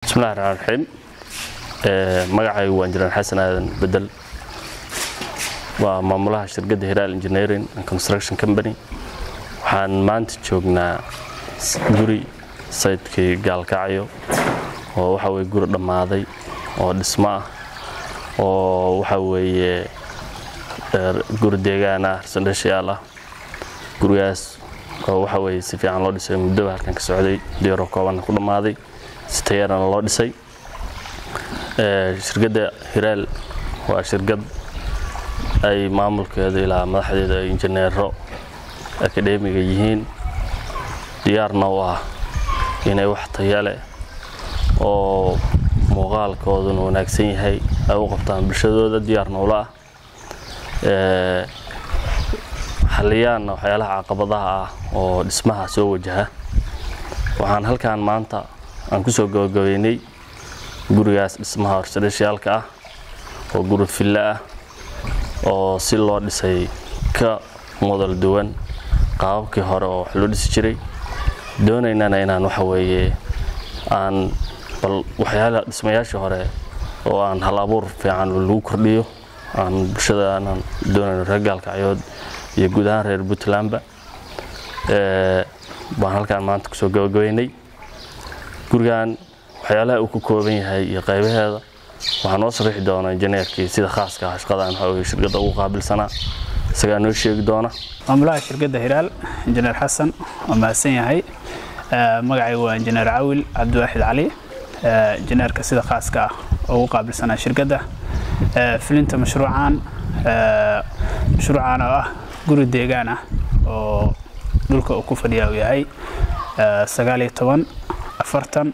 بسم الله الرحمن الرحيم. مقعي وانجلان حسن آدن بدل ومامولها شركة هيرال انجينيرين and construction company. waxaan maanta joognaa guri sayidkii gaalkacyo oo waxa way guri dhamaaday oo dhismo ah oo waxa weeye guri deegaan ah sandashiyaal ah gurigaas oo waxa way si fiican loo dhisay muddo halkan ka socday diyaar kooban ku dhamaaday si tayarana loo dhisay shirkadda Hiral waa shirkad ay maamulkeeda ilaa madaxdeeda injineero akademiga yihiin diyaarna waa inay wax tayo leh oo muuqaalkooduna wanaagsan yahay ay u qabtaan bulshadooda diyaarna u la xaliyaan waxyaalaha caqabadaha ah oo dhismaha soo wajaha waxaan halkaan maanta aan ku soo gabagabeynay gurigaas dhismaha horsadashaalka ah oo guri villa ah oo si loo dhisay ka model duwan qaabkii hore oo wax loo dhisi jiray doonaynana inaan waxa weeye aan bal waxyaalaha dhismayaasha hore oo aan hal abuur fiican lagu kordhiyo aan bulshada aan doonayno ragaalkacyood iyo guud ahaan reer Puntland baan halkaan maanta ku soo gabagabeynay gurigan waxyaalaha uu ku kooban yahay iyo qaybaheeda waxaan oo sharixi doonaa injineerkii sida khaaska ah shaqadan waxa uu shirkadda ugu qaabilsanaa isaga noo sheegi doona maamulaha shirkadda Hiral injineer Xasan oo maasan yahay magacaygu waa injineer Awil Abdulwahid Ali injineerka sida khaaska ah ugu qaabilsanaa shirkadda filinta mashruucan oo ah guri deegaan ah oo dhulka uu ku fadhiyaa yahay 1940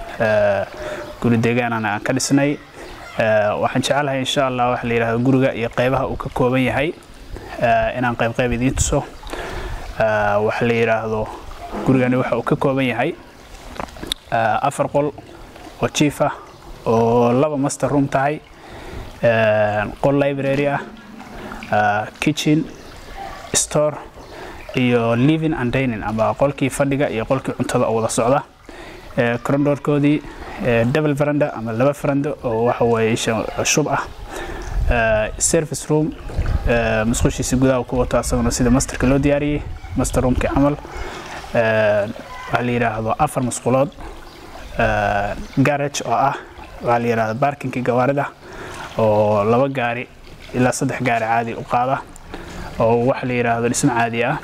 guri deegaan aan ka dhisnay waxaan jecelahay insha Allah wax la yiraahdo guriga iyo qaybaha uu ka kooban yahay inaan qayb idiin tuso wax la yiraahdo gurigani waxa uu ka kooban yahay 4 qol oo chief ah oo 2 master room tahay qol library ah kitchen store iyo living and dining ama qolkii fadhiga iyo qolkii cuntada oo wada socda corridorkoodii double veranda ama 2 veranda oo waxa weeye shub ah service room مسخوشي gudaha ku wato asaguna sida masterka loo diyaariyay master roomka amal waxa la yiraahdo 4 musqulood garage oo ah waxa la yiraahdo parkingka gawaarida oo 2 gaari ilaa 3 gaari caadi u qaada oo waxa la yiraahdo dhismo caadi ah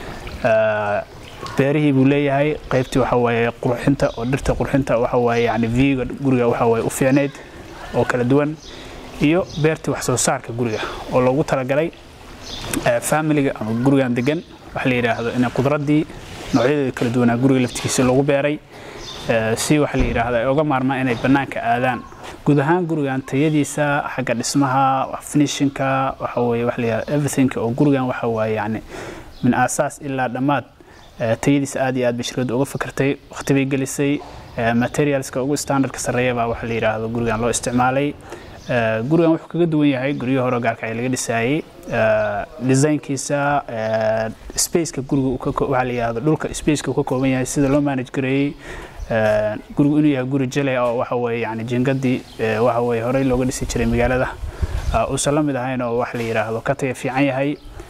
beerihi buu leeyahay qaybtii waxa weeye qurxinta oo dhirta qurxinta waxa weeye yani viewga guriga waxa weeye u fiicneed oo kala duwan iyo beerti wax soo saarka guriga oo loogu talagalay family ama gurigan degan wax la yiraahdo in qudradii noocyada kala duwan guriga laftiisa loogu beeray si wax la yiraahdo ay uga maarmaan inay banaanka aadaan guud ahaan gurigan tayadiisa xagga dhismaha finishingka waxa weeye wax la yiraahdo everything oo gurigan waxa weeye yani min asaas ilaa dhamaad tayadiisa aad iyo aad bishirad uga fakartay waqti bay gelisay materialska ugu standardka sareeya baa wax la yiraahdo gurigan loo isticmaalay gurigan wuxuu kaga duwan yahay guriyo hore gaalka ay laga dhisayay designkiisa spaceka guriga waxa la yiraahdo dhulka spaceka uu ka kooban yahay sida loo manage gareeyay gurigu inuu yahay guri jelay oo waxa weeye yani jingadii waxa weeye hore looga dhisi jiray magaalada oo salaamid ahayn oo wax la yiraahdo ka tayo fiican yahay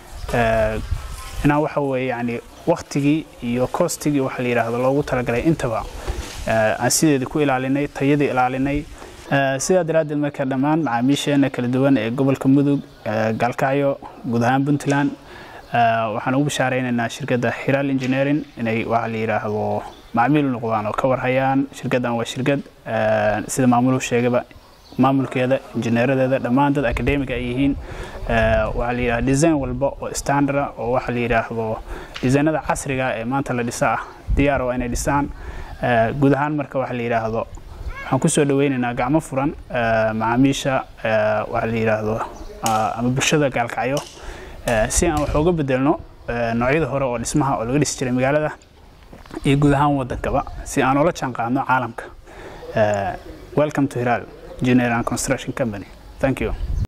ina waxa weeye yani waqtigii iyo costigii waxa la yiraahdo loogu talagalay intaba aan sideedii ku ilaalinay tayadii ilaalinay sida daraaddeed marka dhamaan macaamiisheena kala duwan ee gobolka Mudug Gaalkacyo guud ahaan Puntland waxaan ugu bashaareynaa shirkadda Hiral Engineering inay waxa la yiraahdo macaamiil noqdaan oo ka warhayaan shirkaddan waa shirkad sida maamuluhu sheegaba maamulkeeda injineeradeeda dhamaan dad academic ay yihiin waxa la yiraahdo design walba oo standard oo waxa la yiraahdo designada casriga ee maanta la dhisaa diyaar oo inay dhisaan guud ahaan marka waxa la yiraahdo waxaan ku soo dhaweynaynaa gacmo furan macaamiisha waxa la yiraahdo ama bulshada Gaalkacyo si aan wax uga bedelno noocyada hore oo dhismaha oo laga dhisi jiray magaalada iyo guud ahaan wadankaba si aan ula jaanqaadno caalamka welcome to Hiral Engineering and Construction Company. Thank you.